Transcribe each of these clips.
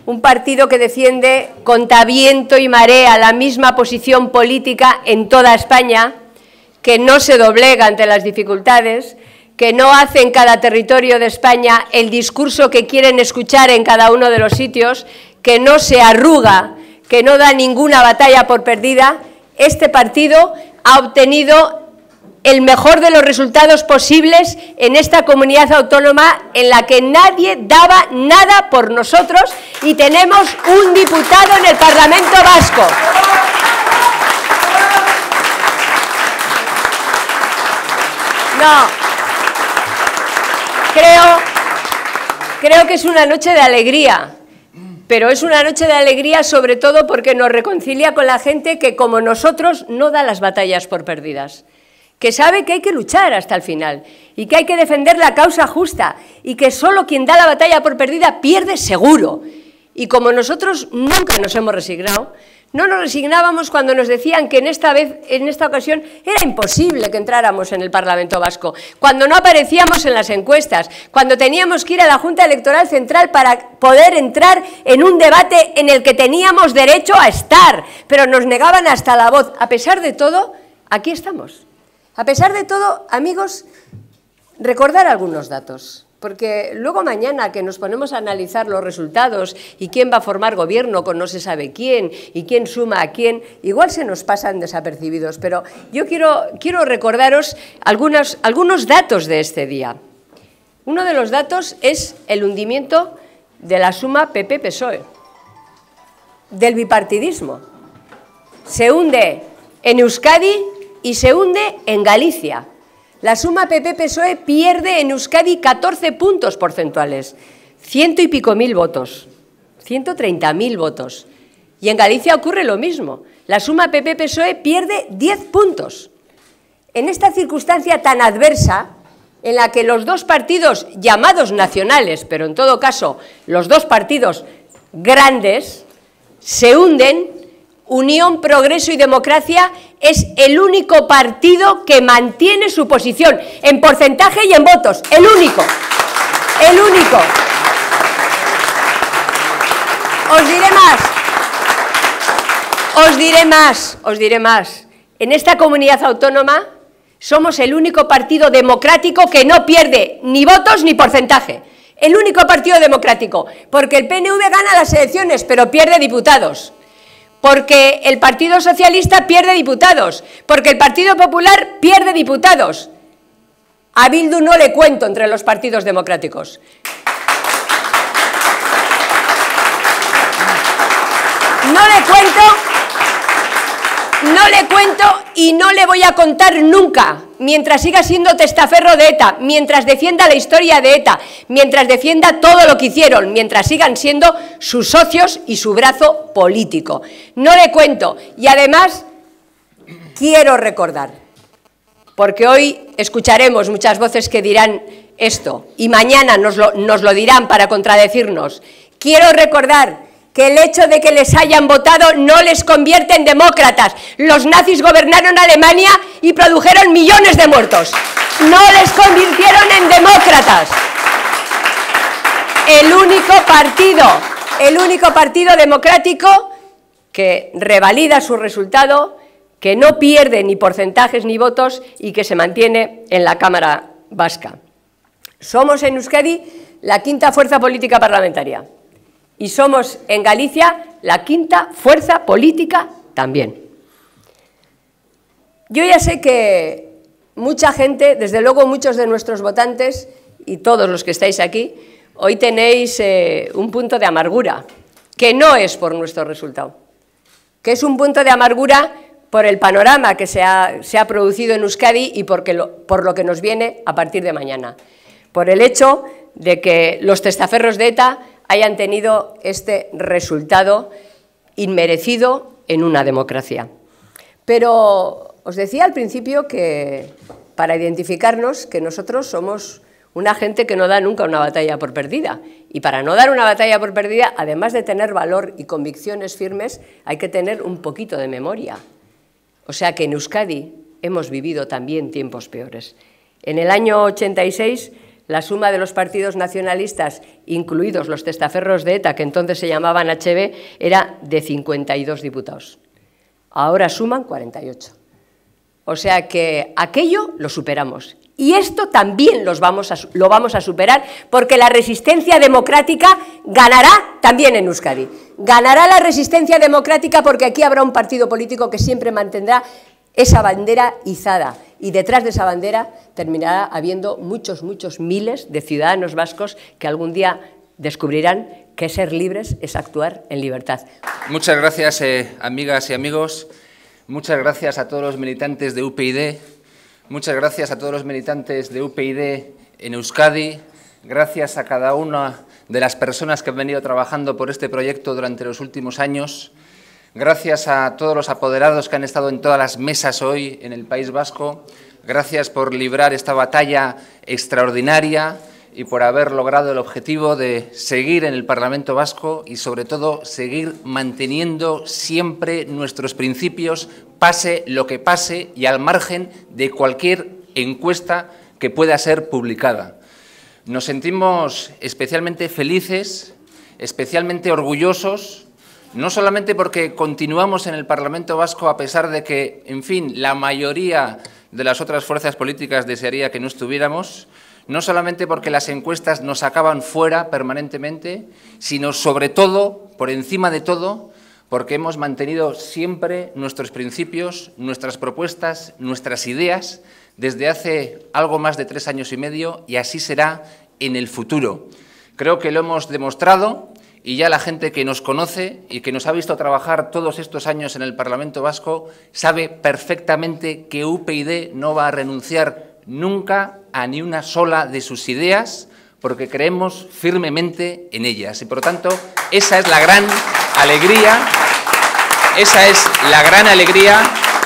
un partido que defiende contra viento y marea la misma posición política en toda España, que no se doblega ante las dificultades, que no hace en cada territorio de España el discurso que quieren escuchar en cada uno de los sitios, que no se arruga, que no da ninguna batalla por perdida. Este partido ha obtenido el mejor de los resultados posibles en esta comunidad autónoma en la que nadie daba nada por nosotros y tenemos un diputado en el Parlamento Vasco. No. Creo que es una noche de alegría, pero es una noche de alegría sobre todo porque nos reconcilia con la gente que, como nosotros, no da las batallas por perdidas, que sabe que hay que luchar hasta el final y que hay que defender la causa justa y que solo quien da la batalla por perdida pierde seguro. Y como nosotros nunca nos hemos resignado, no nos resignábamos cuando nos decían que en esta ocasión era imposible que entráramos en el Parlamento Vasco, cuando no aparecíamos en las encuestas, cuando teníamos que ir a la Junta Electoral Central para poder entrar en un debate en el que teníamos derecho a estar, pero nos negaban hasta la voz. A pesar de todo, aquí estamos. A pesar de todo, amigos, recordar algunos datos. Porque luego mañana que nos ponemos a analizar los resultados y quién va a formar gobierno con no se sabe quién y quién suma a quién, igual se nos pasan desapercibidos, pero yo quiero recordaros algunos datos de este día. Uno de los datos es el hundimiento de la suma PP-PSOE, del bipartidismo. Se hunde en Euskadi y se hunde en Galicia. La suma PP-PSOE pierde en Euskadi 14 puntos porcentuales, 100 y pico mil votos, 130.000 votos. Y en Galicia ocurre lo mismo. La suma PP-PSOE pierde 10 puntos. En esta circunstancia tan adversa, en la que los dos partidos llamados nacionales, pero en todo caso los dos partidos grandes, se hunden, Unión, Progreso y Democracia es el único partido que mantiene su posición en porcentaje y en votos. El único. El único. Os diré más. En esta comunidad autónoma somos el único partido democrático que no pierde ni votos ni porcentaje. El único partido democrático. Porque el PNV gana las elecciones, pero pierde diputados. Porque el Partido Socialista pierde diputados, porque el Partido Popular pierde diputados. A Bildu no le cuento entre los partidos democráticos. No le cuento y no le voy a contar nunca, mientras siga siendo testaferro de ETA, mientras defienda la historia de ETA, mientras defienda todo lo que hicieron, mientras sigan siendo sus socios y su brazo político. No le cuento. Y además quiero recordar, porque hoy escucharemos muchas voces que dirán esto y mañana nos lo dirán para contradecirnos. Quiero recordar que el hecho de que les hayan votado no les convierte en demócratas. Los nazis gobernaron Alemania y produjeron millones de muertos. No les convirtieron en demócratas. El único partido democrático que revalida su resultado, que no pierde ni porcentajes ni votos y que se mantiene en la Cámara Vasca. Somos en Euskadi la quinta fuerza política parlamentaria. Y somos en Galicia la quinta fuerza política también. Yo ya sé que mucha gente, desde luego muchos de nuestros votantes y todos los que estáis aquí, hoy tenéis un punto de amargura, que no es por nuestro resultado, que es un punto de amargura por el panorama que se ha producido en Euskadi y por lo que nos viene a partir de mañana, por el hecho de que los testaferros de ETA hayan tenido este resultado inmerecido en una democracia. Pero os decía al principio que para identificarnos que nosotros somos una gente que no da nunca una batalla por perdida. Y para no dar una batalla por perdida, además de tener valor y convicciones firmes, hay que tener un poquito de memoria. O sea que en Euskadi hemos vivido también tiempos peores. En el año 86 la suma de los partidos nacionalistas, incluidos los testaferros de ETA, que entonces se llamaban HB, era de 52 diputados. Ahora suman 48. O sea que aquello lo superamos. Y esto también lo vamos a superar, porque la resistencia democrática ganará también en Euskadi. Ganará la resistencia democrática porque aquí habrá un partido político que siempre mantendrá esa bandera izada. Y detrás de esa bandera terminará habiendo muchos miles de ciudadanos vascos que algún día descubrirán que ser libres es actuar en libertad. Muchas gracias, amigas y amigos. Muchas gracias a todos los militantes de UPyD. Muchas gracias a todos los militantes de UPyD en Euskadi. Gracias a cada una de las personas que han venido trabajando por este proyecto durante los últimos años. Gracias a todos los apoderados que han estado en todas las mesas hoy en el País Vasco. Gracias por librar esta batalla extraordinaria y por haber logrado el objetivo de seguir en el Parlamento Vasco y, sobre todo, seguir manteniendo siempre nuestros principios, pase lo que pase y al margen de cualquier encuesta que pueda ser publicada. Nos sentimos especialmente felices, especialmente orgullosos, no solamente porque continuamos en el Parlamento Vasco a pesar de que, en fin, la mayoría de las otras fuerzas políticas desearía que no estuviéramos, no solamente porque las encuestas nos sacaban fuera permanentemente, sino sobre todo, por encima de todo, porque hemos mantenido siempre nuestros principios, nuestras propuestas, nuestras ideas, desde hace algo más de 3 años y medio, y así será en el futuro. Creo que lo hemos demostrado y ya la gente que nos conoce y que nos ha visto trabajar todos estos años en el Parlamento Vasco sabe perfectamente que UPyD no va a renunciar nunca a ni una sola de sus ideas, porque creemos firmemente en ellas. Y, por lo tanto, esa es la gran alegría, esa es la gran alegría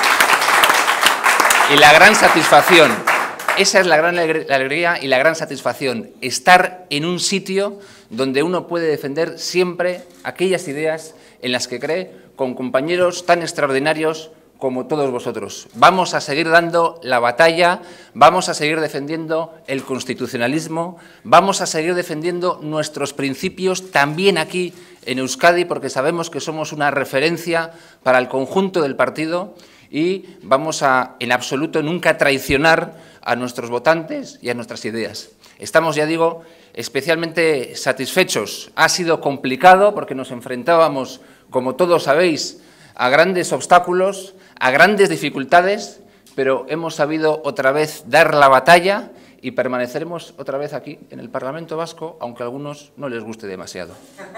y la gran satisfacción. Esa es la gran alegría y la gran satisfacción, estar en un sitio donde uno puede defender siempre aquellas ideas en las que cree, con compañeros tan extraordinarios como todos vosotros. Vamos a seguir dando la batalla, vamos a seguir defendiendo el constitucionalismo, vamos a seguir defendiendo nuestros principios también aquí en Euskadi, porque sabemos que somos una referencia para el conjunto del partido y vamos a, en absoluto, nunca traicionar a nuestros votantes y a nuestras ideas. Estamos, ya digo, especialmente satisfechos. Ha sido complicado porque nos enfrentábamos, como todos sabéis, a grandes obstáculos, a grandes dificultades, pero hemos sabido otra vez dar la batalla y permaneceremos otra vez aquí en el Parlamento Vasco, aunque a algunos no les guste demasiado.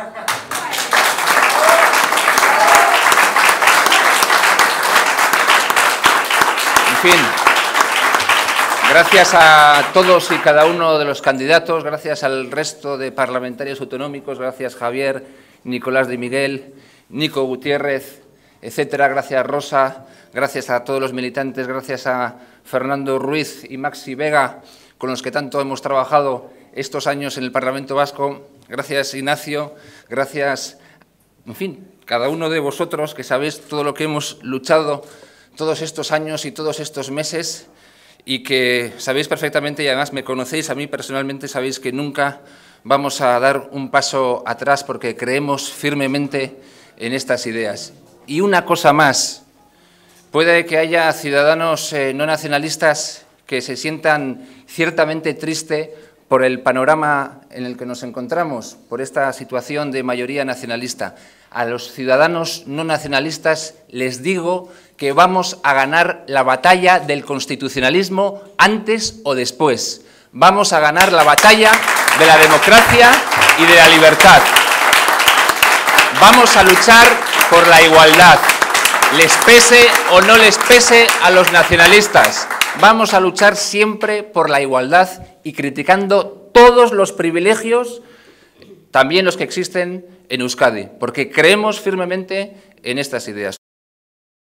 En fin, gracias a todos y cada uno de los candidatos, gracias al resto de parlamentarios autonómicos, gracias Javier, Nicolás de Miguel, Nico Gutiérrez, etcétera, gracias Rosa, gracias a todos los militantes, gracias a Fernando Ruiz y Maxi Vega, con los que tanto hemos trabajado estos años en el Parlamento Vasco, gracias Ignacio, gracias, en fin, cada uno de vosotros que sabéis todo lo que hemos luchado todos estos años y todos estos meses y que sabéis perfectamente, y además me conocéis a mí personalmente, sabéis que nunca vamos a dar un paso atrás porque creemos firmemente en estas ideas. Y una cosa más, puede que haya ciudadanos no nacionalistas que se sientan ciertamente tristes por el panorama en el que nos encontramos, por esta situación de mayoría nacionalista. A los ciudadanos no nacionalistas les digo que vamos a ganar la batalla del constitucionalismo antes o después. Vamos a ganar la batalla de la democracia y de la libertad. Vamos a luchar por la igualdad, les pese o no les pese a los nacionalistas. Vamos a luchar siempre por la igualdad y criticando todos los privilegios, también los que existen en Euskadi, porque creemos firmemente en estas ideas.